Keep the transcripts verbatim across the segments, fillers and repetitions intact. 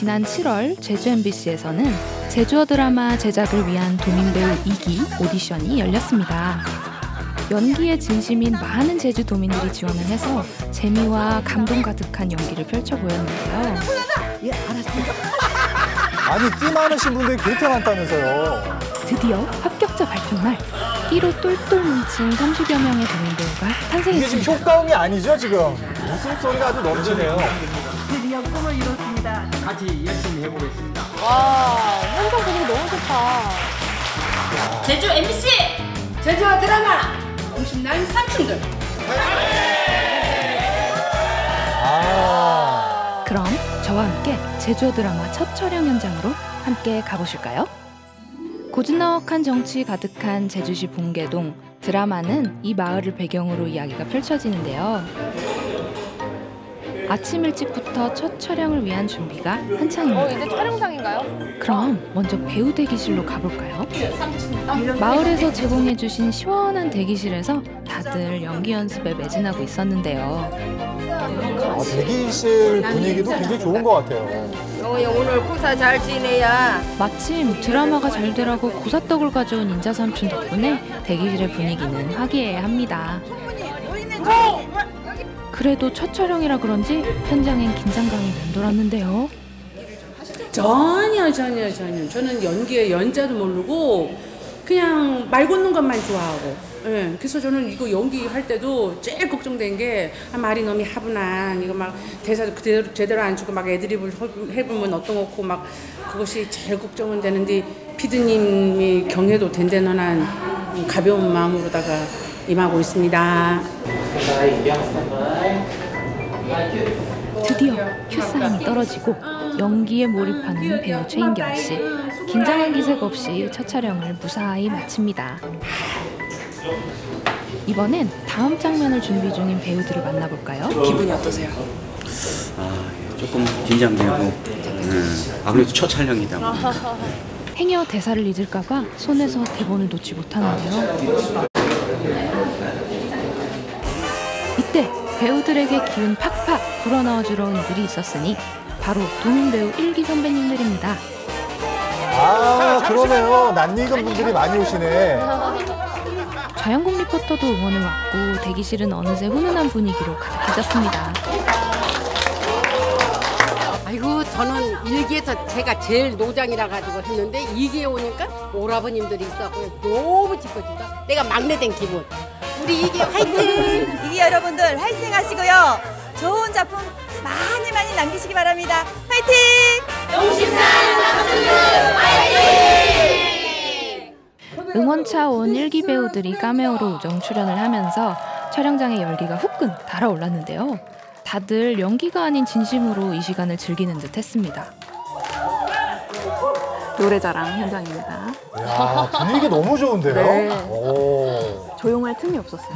지난 칠월 제주 엠비씨에서는 제주어 드라마 제작을 위한 도민배우 이 기 오디션이 열렸습니다. 연기에 진심인 많은 제주 도민들이 지원을 해서 재미와 감동 가득한 연기를 펼쳐 보였는데요. 예, 알았습니다. 아니, 끼 많으신 분들이 그렇게 많다면서요. 드디어 합격자 발표 날 끼로 똘똘 뭉친 삼십여 명의 도민배우가 탄생했습니다. 이게 지금 효과음이 아니죠, 지금? 웃음소리가 아주 넘치네요. 드디어 꿈을 이뤘습니다. 같이 열심히 해보겠습니다. 와, 현장 분위기 너무 좋다. 제주 엠비씨! 제주어 드라마! 오십날 삼촌들! 아. 그럼 저와 함께 제주어 드라마 첫 촬영 현장으로 함께 가보실까요? 고즈넉한 정치 가득한 제주시 봉계동. 드라마는 이 마을을 배경으로 이야기가 펼쳐지는데요. 아침 일찍부터 첫 촬영을 위한 준비가 한창입니다. 어, 이제 촬영장인가요? 그럼 먼저 배우 대기실로 가볼까요? 마을에서 제공해주신 시원한 대기실에서 다들 연기 연습에 매진하고 있었는데요. 아, 대기실 분위기도 굉장히 좋은 것 같아요. 영호야, 오늘 고사 잘 지내야. 마침 드라마가 잘 되라고 고사떡을 가져온 인자삼촌 덕분에 대기실의 분위기는 화기애애합니다. 그래도 첫 촬영이라 그런지 현장엔 긴장감이 맴돌았는데요. 전혀 전혀 전혀 저는 연기의 연자도 모르고 그냥 말 걷는 것만 좋아하고, 예, 그래서 저는 이거 연기할 때도 제일 걱정된 게 아, 말이 너무 하분한 이거 막 대사도 그대로 제대로 안 주고 막 애드립을 해보면 어떤 거고 막 그것이 제일 걱정은 되는데 피디님이 경애도 든든한 가벼운 마음으로다가 임하고 있습니다. 드디어 큐사인이 떨어지고 연기에 몰입하는 배우 최인경 씨. 긴장한 기색 없이 첫 촬영을 무사히 마칩니다. 이번엔 다음 장면을 준비 중인 배우들을 만나볼까요? 기분이 어떠세요? 아, 조금 긴장되고, 음, 아무래도 첫 촬영이다 보니까. 행여 대사를 잊을까봐 손에서 대본을 놓지 못하는데요. 이때 배우들에게 기운 팍팍 불어넣어주러 온 이들이 있었으니 바로 도민배우 일 기 선배님들입니다. 아, 그러네요. 낯익은 분들이 많이 오시네. 좌영국 리포터도 응원을 왔고 대기실은 어느새 훈훈한 분위기로 가득해졌습니다. 아이고, 저는 일기에서 제가 제일 노장이라 가지고 했는데 이기에 오니까 오라버님들이 있었고 너무 기뻐진다. 내가 막내 된 기분. 우리 이기 화이팅! 이기 여러분들 화이팅 하시고요. 좋은 작품 많이 많이 남기시기 바랍니다. 화이팅! 용신산 삼촌들 화이팅! 응원차 온 일 기 배우들이 카메오로 우정 출연을 하면서 촬영장의 열기가 후끈 달아올랐는데요. 다들 연기가 아닌 진심으로 이 시간을 즐기는 듯 했습니다. 노래자랑 현장입니다. 야, 분위기 너무 좋은데요? 네. 오. 조용할 틈이 없었어요.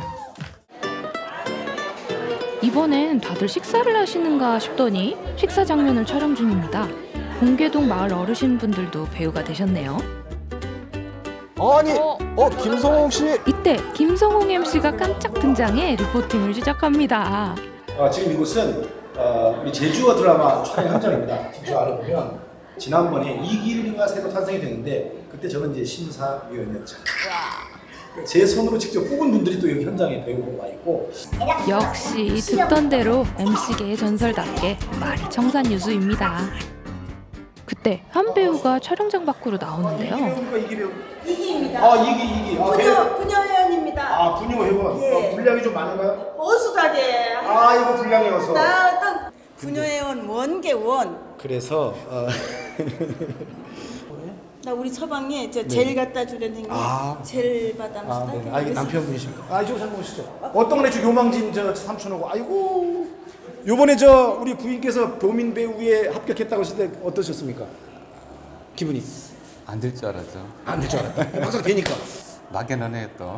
이번엔 다들 식사를 하시는가 싶더니 식사 장면을 촬영 중입니다. 봉계동 마을 어르신분들도 배우가 되셨네요. 아니, 어, 김성홍 씨? 이때 김성홍 엠씨가 깜짝 등장해 리포팅을 시작합니다. 어, 지금 이곳은 어, 우리 제주어 드라마 촬영 현장입니다. 지금 알아보면 지난번에 이기인가 새로 탄생이 됐는데 그때 저는 이제 심사위원이었죠. 제 손으로 직접 뽑은 분들이 또 여기 현장에 배우로 와 있고. 역시 듣던 대로 엠씨계의 전설답게 말이 청산유수입니다. 그때 한 배우가 촬영장 밖으로 나오는데요. 이 배우니까 이기 배우. 이기입니다. 아, 이기, 이기. 아, 분녀, 분녀 회원입니다. 아, 분녀 회원. 예. 어, 분량이 좀 많은가요? 어수다게. 아, 이거 분량이어서. 나 어떤 분녀 회원 원계원. 그래서 어... 나 우리 처방에 저 젤 네. 갖다 주려는 게 아. 젤 받아면서 아, 네. 아, 이게 남편분이십니까? 아, 이쪽 잠깐 오시죠. 어떤 거네, 저 요망진 저 삼촌하고. 아이고. 요번에 저 우리 부인께서 도민 배우에 합격했다고 했을 때 어떠셨습니까? 기분이? 안 될 줄 알았죠. 안 될 줄 알았다. 막상 되니까. 막연하네 또.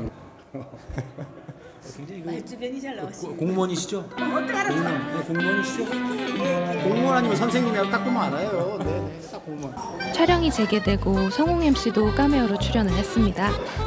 말주변이 잘 나왔습니다. 공무원이시죠? 어떻게 알았어? 공무원. 네, 공무원이시죠? 공무원 아니면 선생님이라고 딱 보면 알아요. 네, 네, 딱 공무원. 촬영이 재개되고 성홍 엠씨도 카메오로 출연을 했습니다.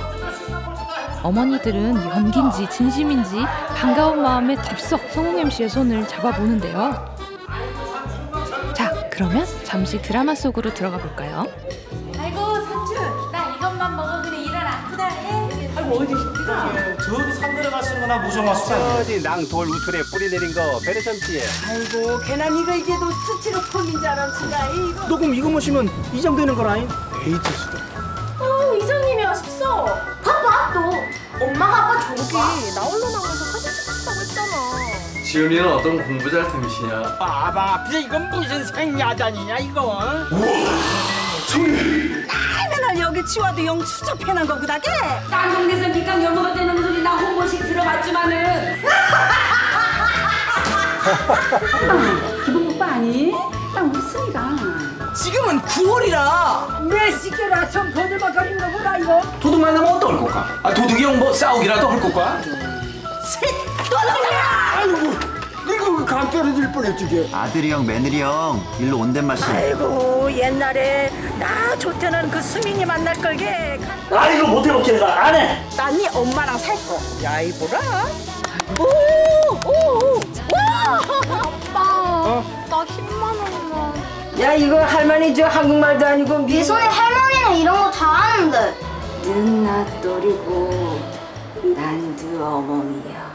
어머니들은 연기인지 진심인지 반가운 마음에 덥석 성홍 엠씨의 손을 잡아보는데요. 자, 그러면 잠시 드라마 속으로 들어가 볼까요? 아이고 삼촌, 나 이것만 먹어 그래 일은 아프다 해. 아이고 어디 싶지가? 저기 산 들어갔은 거나 무성왔어. 어디 낭돌 우틀에 뿌리 내린 거 베레점지에. 아이고 괜한 이거 이제도 스티로폼인 줄 알았지가 이거. 너 그럼 이거 마시면 이장되는 거라잉? 에이즈 수도. 어 이장님이 아쉽소. 바빠 또. 엄마가 아빠 저기 나 홀로 나가서 사진 찍고 싶다고 했잖아. 지은이는 어떤 공부 잘 템이시냐? 봐봐, 이건 무슨 생야단이냐 이거? 맨날 여기 치와도 영 추접해난 거구다게. 딴 동네에서 니가 영어가 되는 소리 나 홍보식 들어봤지만은. 기본 오빠 아니? 딱 웃으니까. 지금은 구월이라. 내 시켜라 좀 거들먹거리는 거구나 이거. 도둑만 나면 어떨 거까? 아 도둑이 형 뭐 싸우기라도 할 거까? 아이고, 이거 간 떨어질 뻔했지 이게. 아들이 형, 며느리 형 일로 온댄 말씀. 아이고 옛날에 나 좋다는 그 수민이 만날 걸게. 아 이거 못해 먹겠는 거안 해. 난 네 엄마랑 살 거. 야 이보라. 오오오 와. 아빠, 나 십만 원만. 야 이거 할머니 저 한국말도 아니고 내 손에 할머니는 이런 거 다 하는데. 누나 또리고 난두 어멍이야.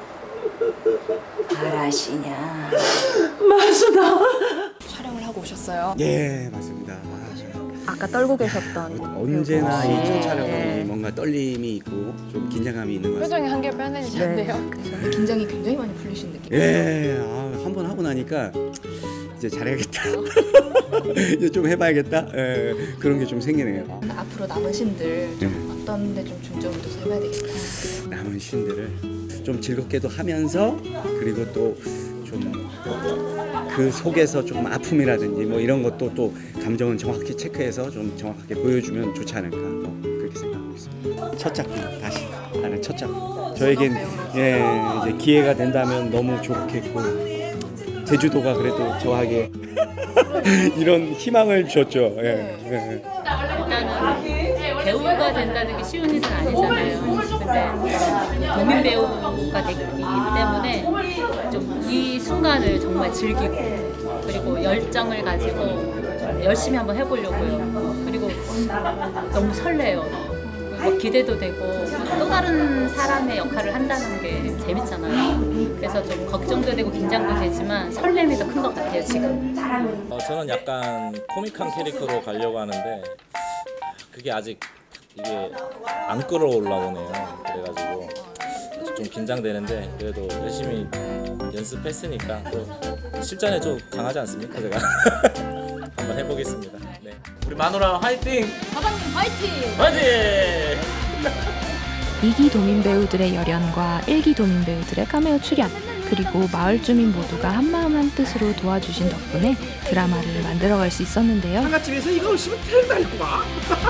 알아시냐? 마수다. 촬영을 하고 오셨어요? 예, 맞습니다. 아까 떨고 계셨던 언제나 이 첫 촬영은 네. 뭔가 떨림이 있고 좀 긴장감이 있는 것 같습니다. 표정이 한결 편해지셨네요. 네. 긴장이 굉장히 많이 풀리신 느낌. 예, 아, 한 번 하고 나니까 이제 잘해야겠다. 이제 좀 해봐야겠다. 예, 그런 게 좀 생기네요. 앞으로 남은 신들 좀 네. 어떤 데 좀 중점을 둬서 해봐야 되겠다. 남은 신들을 좀 즐겁게도 하면서 그리고 또 좀 그 속에서 조금 아픔이라든지 뭐 이런 것도 또 감정은 정확히 체크해서 좀 정확하게 보여주면 좋지 않을까 뭐 그렇게 생각하고 있습니다. 첫 작품 다시 나는 첫 작품 저에겐 예 이제 기회가 된다면 너무 좋겠고 제주도가 그래도 저에게 이런 희망을 줬죠. 예, 예. 일단은 배우가 된다는 게 쉬운 일은 아니잖아요. 근데 도민 배우가 되기 때문에 좀 이 순간을 정말 즐기고 그리고 열정을 가지고 열심히 한번 해보려고요. 그리고 너무 설레요. 그리고 기대도 되고 또 다른 사람의 역할을 한다는 게 재밌잖아요. 그래서 좀 걱정도 되고 긴장도 되지만 설렘이 더 큰 것 같아요 지금. 어, 저는 약간 코믹한 캐릭터로 가려고 하는데 그게 아직 이게 안 끌어올라오네요. 그래가지고 좀 긴장되는데 그래도 열심히 연습했으니까 또 실전에 좀 강하지 않습니까 제가? 한번 해보겠습니다. 네. 우리 마누라 화이팅! 사장님 화이팅! 화이팅! 이 기 도민 배우들의 열연과 일 기 도민 배우들의 카메오 출연 그리고 마을 주민 모두가 한마음 한뜻으로 도와주신 덕분에 드라마를 만들어갈 수 있었는데요. 상가집에서 이거 오시면 될 말이구만.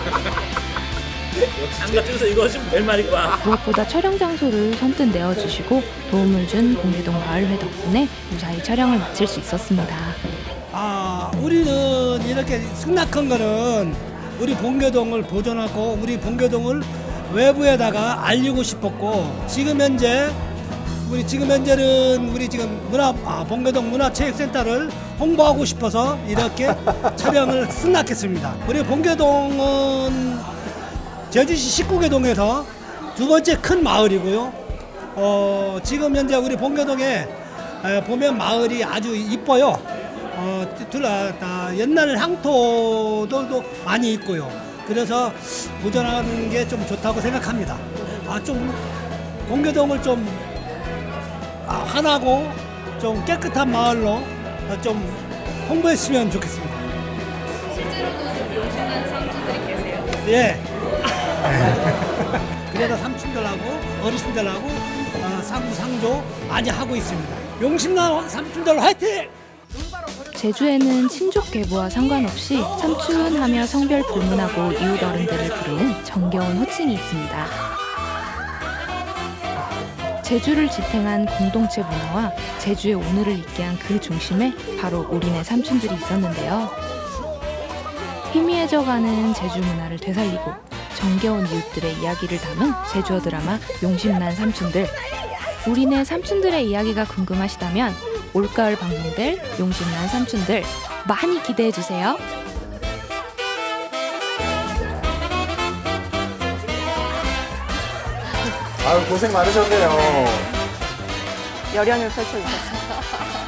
상가집에서 이거 오시면 될 말이구만. 무엇보다 촬영 장소를 선뜻 내어주시고 도움을 준 봉계동 마을회 덕분에 무사히 촬영을 마칠 수 있었습니다. 아, 우리는 이렇게 승낙한 거는 우리 봉계동을 보존하고 우리 봉계동을 외부에다가 알리고 싶었고 지금 현재 우리 지금 현재는 우리 지금 문화 아, 봉계동 문화체육센터를 홍보하고 싶어서 이렇게 촬영을 승낙했습니다. 우리 봉계동은 제주시 십구 개 동에서 두 번째 큰 마을이고요. 어, 지금 현재 우리 봉계동에 보면 마을이 아주 이뻐요. 어, 둘다 다 옛날 향토들도 많이 있고요. 그래서 보존하는 게 좀 좋다고 생각합니다. 아, 좀 봉계동을 좀 아, 환하고 좀 깨끗한 마을로 좀 홍보했으면 좋겠습니다. 실제로도 좀 용신한 삼촌들이 계세요? 예. 그래서 삼촌들하고 어르신들하고 어, 상부상조 많이 하고 있습니다. 용신난 삼촌들 화이팅! 제주에는 친족 계보와 상관없이 삼촌하며 성별 불문하고 이웃 어른들을 부르는 정겨운 호칭이 있습니다. 제주를 지탱한 공동체 문화와 제주의 오늘을 있게 한 그 중심에 바로 우리네 삼촌들이 있었는데요. 희미해져가는 제주 문화를 되살리고 정겨운 이웃들의 이야기를 담은 제주어 드라마 용심난 삼촌들. 우리네 삼촌들의 이야기가 궁금하시다면 올가을 방송될 용심난 삼촌들 많이 기대해 주세요. 아유, 고생 많으셨네요. 열연을 펼쳐주셨습니다.